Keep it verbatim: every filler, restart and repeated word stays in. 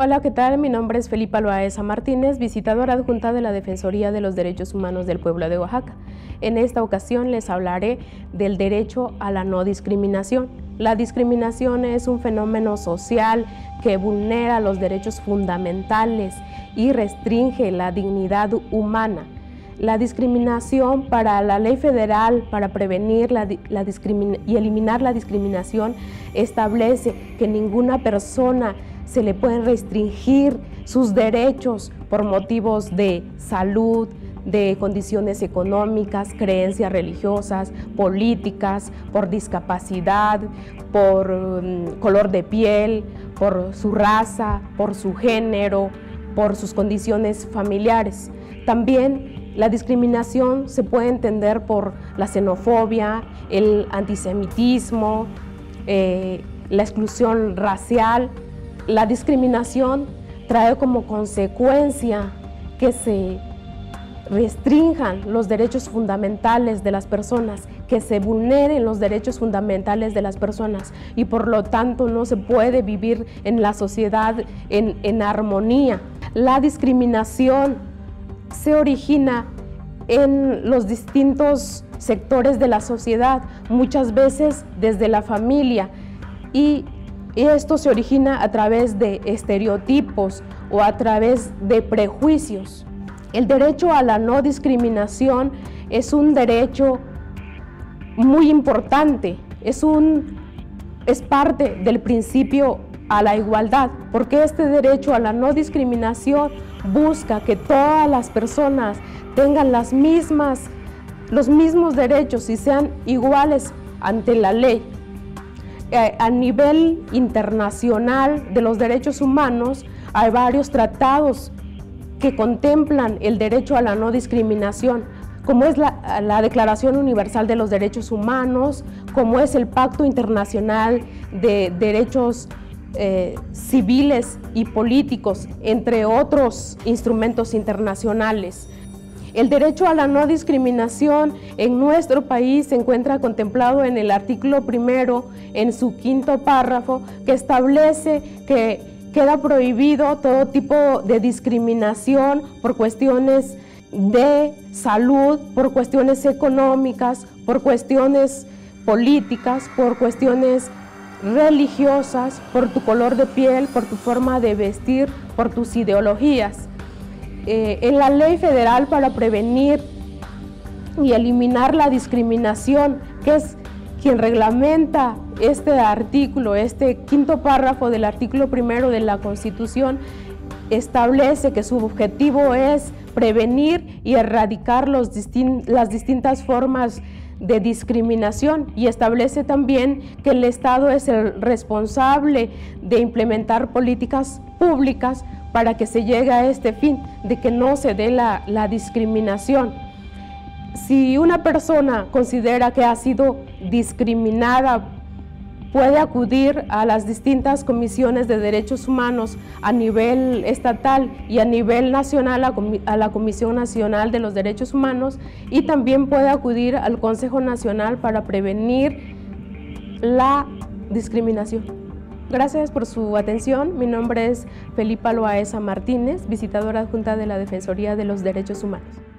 Hola, ¿qué tal? Mi nombre es Felipa Loaesa Martínez, visitadora adjunta de la Defensoría de los Derechos Humanos del Pueblo de Oaxaca. En esta ocasión les hablaré del derecho a la no discriminación. La discriminación es un fenómeno social que vulnera los derechos fundamentales y restringe la dignidad humana. La discriminación para la ley federal para prevenir la, la y eliminar la discriminación establece que ninguna persona se le pueden restringir sus derechos por motivos de salud, de condiciones económicas, creencias religiosas, políticas, por discapacidad, por um, color de piel, por su raza, por su género, por sus condiciones familiares. También la discriminación se puede entender por la xenofobia, el antisemitismo, eh, la exclusión racial. La discriminación trae como consecuencia que se restrinjan los derechos fundamentales de las personas, que se vulneren los derechos fundamentales de las personas y por lo tanto no se puede vivir en la sociedad en, en armonía. La discriminación se origina en los distintos sectores de la sociedad, muchas veces desde la familia, y esto se origina a través de estereotipos o a través de prejuicios. El derecho a la no discriminación es un derecho muy importante, es, un, es parte del principio a la igualdad, porque este derecho a la no discriminación busca que todas las personas tengan las mismas, los mismos derechos y sean iguales ante la ley. A nivel internacional de los derechos humanos hay varios tratados que contemplan el derecho a la no discriminación, como es la, la Declaración Universal de los Derechos Humanos, como es el Pacto Internacional de Derechos eh, Civiles y Políticos, entre otros instrumentos internacionales. El derecho a la no discriminación en nuestro país se encuentra contemplado en el artículo primero, en su quinto párrafo, que establece que queda prohibido todo tipo de discriminación por cuestiones de salud, por cuestiones económicas, por cuestiones políticas, por cuestiones religiosas, por tu color de piel, por tu forma de vestir, por tus ideologías. Eh, en la ley federal para prevenir y eliminar la discriminación, que es quien reglamenta este artículo, este quinto párrafo del artículo primero de la Constitución, establece que su objetivo es prevenir y erradicar los distin- las distintas formas de discriminación y establece también que el Estado es el responsable de implementar políticas públicas para que se llegue a este fin, de que no se dé la, la discriminación. Si una persona considera que ha sido discriminada, puede acudir a las distintas comisiones de derechos humanos a nivel estatal y a nivel nacional a la Comisión Nacional de los Derechos Humanos, y también puede acudir al Consejo Nacional para prevenir la discriminación. Gracias por su atención. Mi nombre es Felipa Loaesa Martínez, visitadora adjunta de la Defensoría de los Derechos Humanos.